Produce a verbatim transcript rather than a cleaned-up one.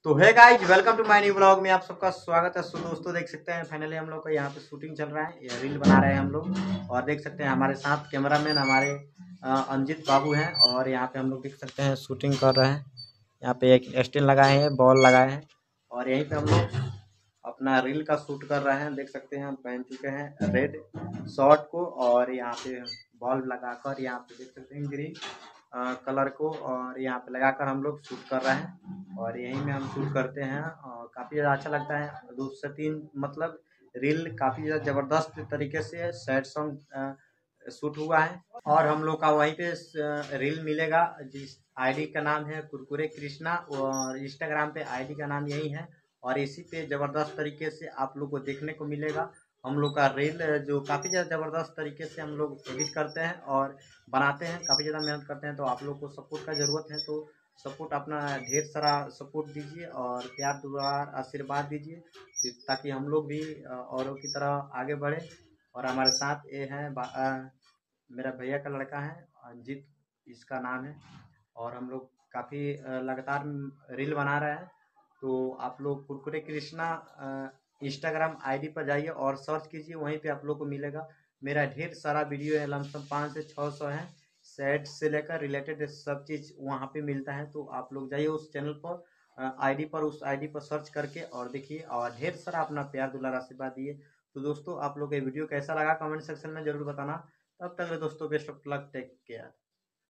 तो है guys, welcome to my new blog में आप सबका स्वागत है। सो दोस्तों देख सकते हैं फाइनली हम लोग का यहाँ पे शूटिंग चल रहा है, ये रील बना रहे हैं हम लोग। और देख सकते हैं हमारे साथ कैमरामैन हमारे अ, अंजित बाबू हैं। और यहाँ पे हम लोग देख सकते हैं शूटिंग कर रहे हैं। यहाँ पे एक स्टैंड लगाए हैं, बॉल लगाए हैं और यहीं पे हम लोग अपना रील का शूट कर रहे हैं। देख सकते हैं हम पहन चुके हैं रेड शर्ट को और यहाँ पे बॉल लगाकर यहाँ पे देख सकते हैं ग्रीन कलर को, और यहाँ पे लगाकर हम लोग शूट कर रहे हैं। और यहीं में हम शूट करते हैं और काफ़ी ज़्यादा अच्छा लगता है। दो से तीन मतलब रील काफ़ी ज़्यादा ज़बरदस्त तरीके से सैड सॉन्ग शूट हुआ है। और हम लोग का वहीं पे रील मिलेगा जिस आईडी का नाम है कुरकुरे कृष्णा, और इंस्टाग्राम पे आईडी का नाम यही है। और इसी पे ज़बरदस्त तरीके से आप लोग को देखने को मिलेगा हम लोग का रील, जो काफ़ी ज़्यादा ज़बरदस्त तरीके से हम लोग एडिट करते हैं और बनाते हैं। काफ़ी ज़्यादा मेहनत करते हैं, तो आप लोग को सपोर्ट का ज़रूरत है। तो सपोर्ट अपना ढेर सारा सपोर्ट दीजिए और प्यार दुआर आशीर्वाद दीजिए ताकि हम लोग भी औरों की तरह आगे बढ़े। और हमारे साथ ये हैं मेरा भैया का लड़का है अंजित, इसका नाम है। और हम लोग काफ़ी लगातार रील बना रहे हैं। तो आप लोग कुरकुरे कृष्णा इंस्टाग्राम आईडी पर जाइए और सर्च कीजिए, वहीं पे आप लोग को मिलेगा। मेरा ढेर सारा वीडियो है, लमसम पाँच से छः सौ है, सेट से लेकर रिलेटेड सब चीज़ वहाँ पे मिलता है। तो आप लोग जाइए उस चैनल पर आईडी पर, उस आईडी पर सर्च करके और देखिए और ढेर सारा अपना प्यार दुलार आशीर्वाद दिए। तो दोस्तों आप लोग ये वीडियो कैसा लगा कमेंट सेक्शन में ज़रूर बताना। तब तक दोस्तों best of luck, take care.